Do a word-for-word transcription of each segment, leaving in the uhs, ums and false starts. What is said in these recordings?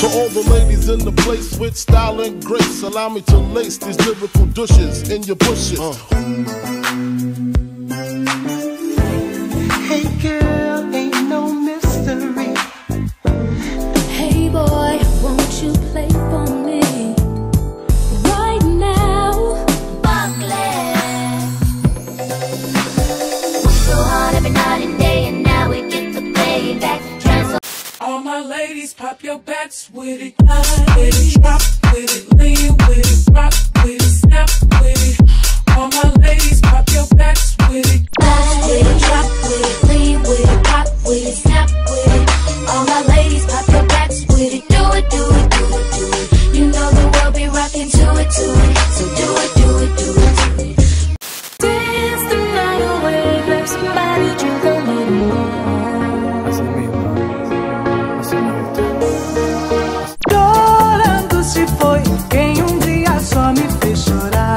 To all the ladies in the place with style and grace, allow me to lace these lyrical douches in your bushes. Uh. Hey girl, ain't no mystery. Hey boy, won't you play for me right now? Buckland. So hard every night and day, and now we get the payback. All my ladies, pop your backs with it, with it, drop with it, lean with it, rock with it, snap with it. All my ladies, pop your backs with it, with it, drop with it, lean with it, rock with it, snap with it. All my ladies, pop your backs with it, do it, do it, do it, do it. You know the world be rocking to it, to it, so do it, do it, do it, do it. Dance the night away, grab somebody, drink a little more. Chorando se foi quem um dia só me fez chorar.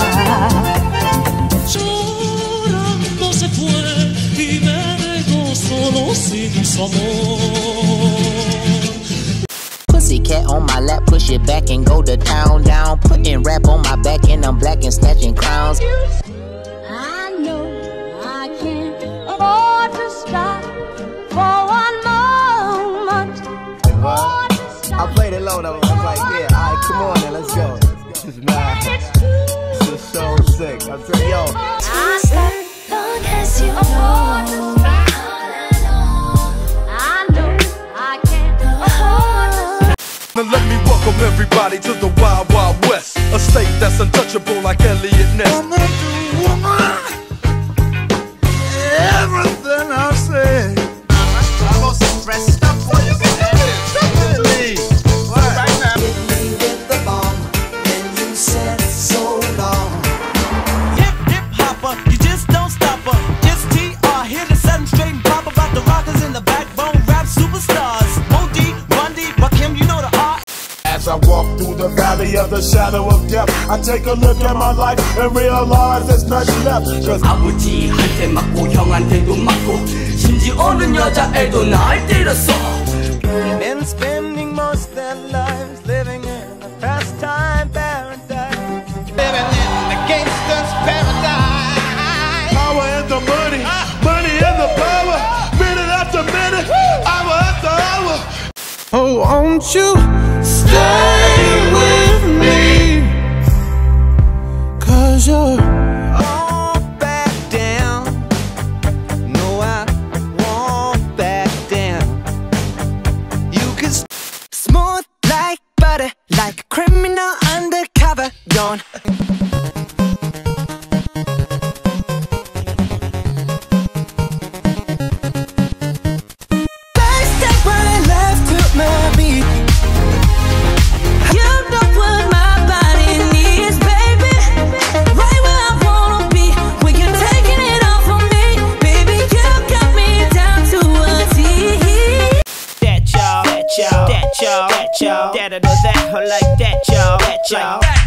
Chorando se fue y me dejó solo sin su amor. Pussycat on my lap, push it back and go to town, down. Putting rap on my back and I'm black and snatching crowns. I know I can't afford to stop for one moment. Afford to stop. I played it low though. I was like, yeah, alright, come on then, let's go. This is mad. This is so sick. I'm saying, yo. Long as you afford to stop. I know I can't afford to stop. Now let me welcome everybody to the Wild Wild West, a state that's untouchable like Elliot Ness. Woman to woman, everything I say. I'm also stressed up for you can have it. Definitely. Right now. Hit me with the bomb, and you said so long. Hip hip hopper, you just don't stop her. Just T R here to set 'em straight and pop about the rockers in the backbone rap superstars. Modi, Bundy, Rakim, you know the R. As I walk through the valley of the shadow of death, I take a look at my life and realize there's nothing left. Cause 아버지한테 맞고 형한테도 맞고 심지어는 여자애도 날 때렸어. Men spending most of their lives living in a pastime paradise. Living in the gangster's paradise. power and the money, money and the power, minute after minute, hour after hour. Oh, won't you stay with me? Cause you're all back down. No, I won't back down. You can smooth like butter, like a criminal undercover. Don't. That y'all, that y'all, that I know that, I like that y'all, that y'all.